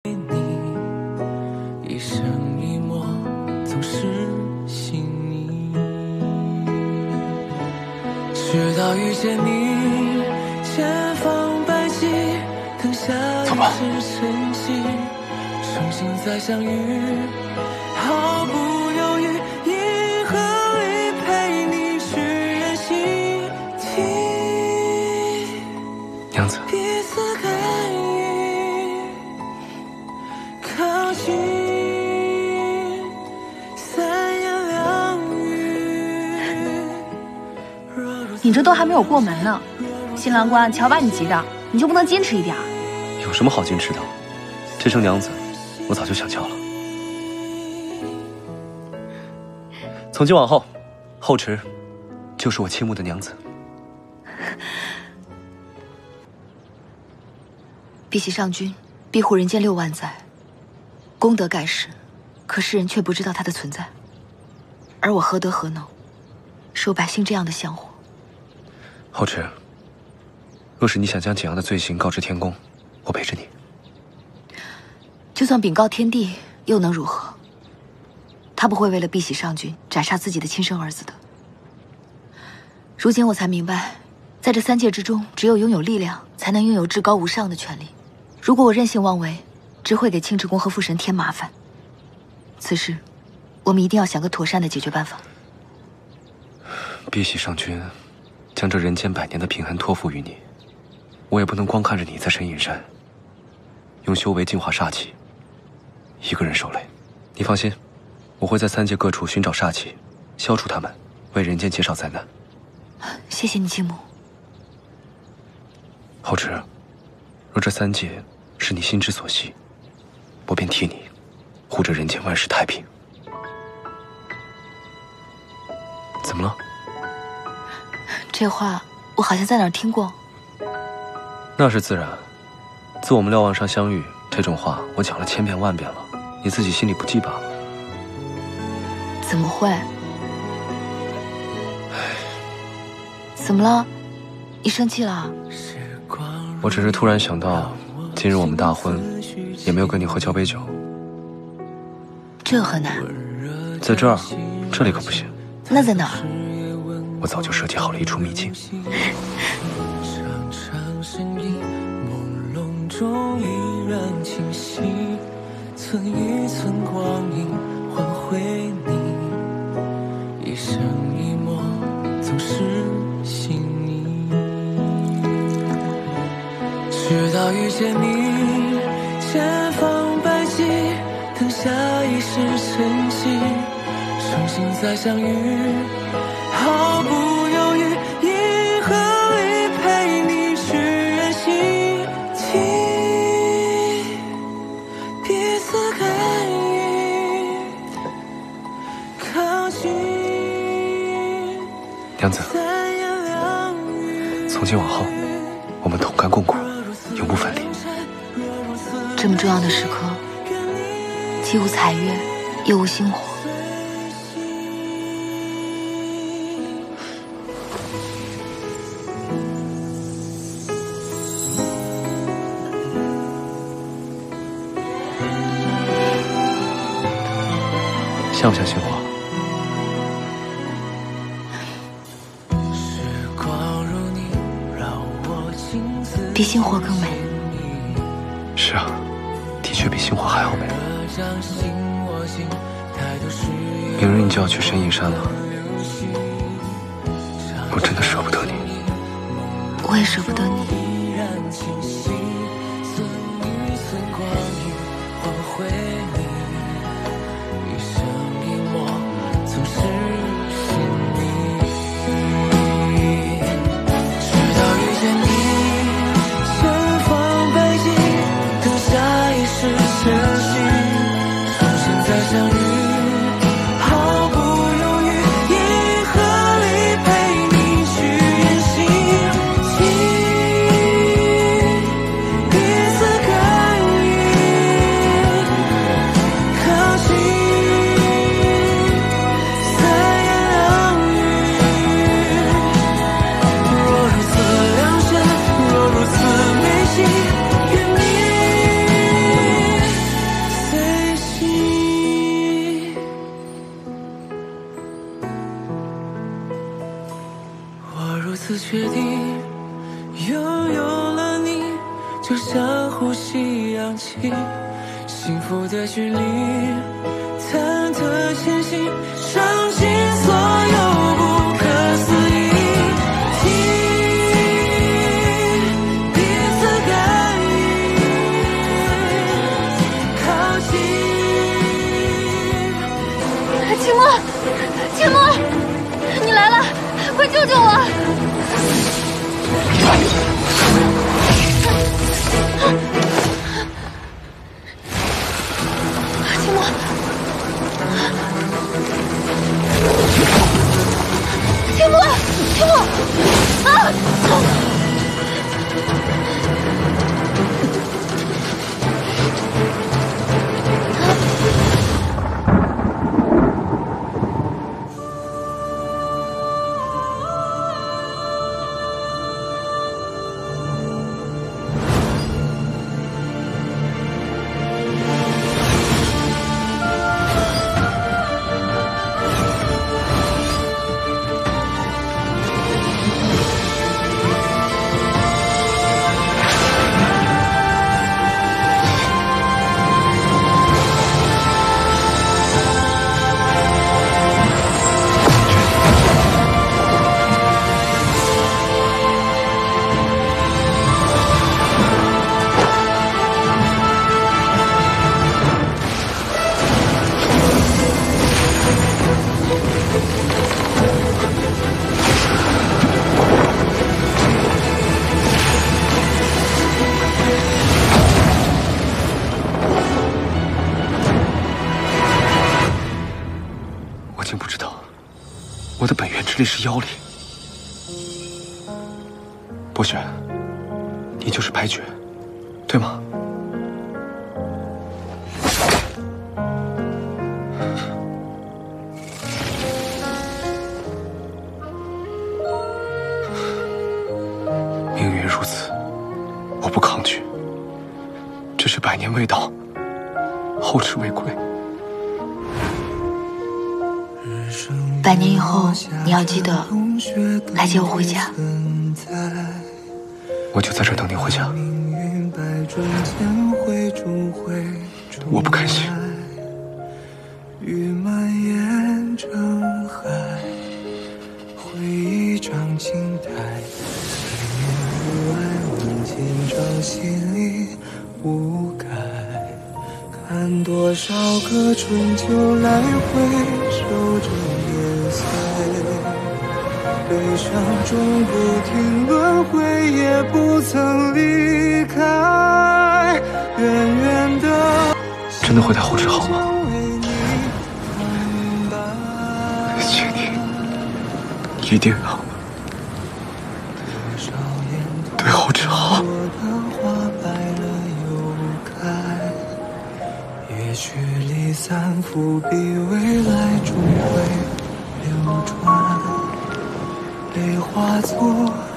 一生一默，总是信你。直到遇见你，千方百计等下一世沉寂，重新再相遇，毫不犹豫，银河里陪你去远行。 娘子， 彼此感应，靠近，三言两语。 你这都还没有过门呢，新郎官瞧把你急的，你就不能矜持一点？ 有什么好矜持的？这声娘子，我早就想叫了。从今往后，后池就是我倾慕的娘子。 碧玺上君庇护人间6万载，功德盖世，可世人却不知道他的存在。而我何德何能，受百姓这样的香火？ 后池，若是你想将景阳的罪行告知天宫，我陪着你。 就算禀告天帝，又能如何？他不会为了碧玺上君斩杀自己的亲生儿子的。如今我才明白，在这3界之中，只有拥有力量，才能拥有至高无上的权利。如果我任性妄为，只会给青池宫和父神添麻烦。此事，我们一定要想个妥善的解决办法。 碧玺上君将这人间100年的平安托付于你，我也不能光看着你在神隐山用修为净化煞气，一个人受累。你放心，我会在3界各处寻找煞气，消除它们，为人间减少灾难。 谢谢你，继母。 后池，若这3界是你心之所系，我便替你护着人间万事太平。怎么了？ 这话我好像在哪儿听过。 那是自然，自我们瞭望山相遇，这种话我讲了千遍万遍了，你自己心里不记罢了。 怎么会？怎么了？你生气了？ 我只是突然想到，今日我们大婚，也没有跟你喝交杯酒。 这很难。 在这儿，这里可不行。 那在哪儿？ 我早就设计好了一处秘境。 中依然清晰，寸一寸光阴换回你，一生一默总是信你。直到遇见你，千方百计等下一世沉寂，重新再相遇，毫不犹豫，银河里陪你去远行。彼此感应，靠近。 娘子，从今往后，我们同甘共苦，永不分离。 这么重要的时刻，既无彩月，又无星火。 像不像星火？ 比星火更美。 是啊，的确比星火还要美。明日你就要去神隐山了，我真的舍不得你。 我也舍不得你。 确定，拥有了你，就像呼吸氧气，幸福的距离，忐忑前行，尝尽所有不可思议。听彼此感应，靠近。 青墨，青墨，你来了，快救救我！青墨，青墨，青墨，啊！ 我竟不知道，我的本源之力是妖力。博雪，你就是白绝，对吗？命运如此，我不抗拒。只是百年未到，后吃未归。 100年以后，你要记得来接我回家。 我就在这等你回家。我不甘心。 雨蔓延成海，回忆长青苔，千年不爱问千丈，心里无改。看多少个春秋来回，守着年岁，悲伤中不停轮回，也不曾离开。远远的， 真的会带后知好吗？请你一定要对后知好。 也许离散伏笔，未来终会流转，被化作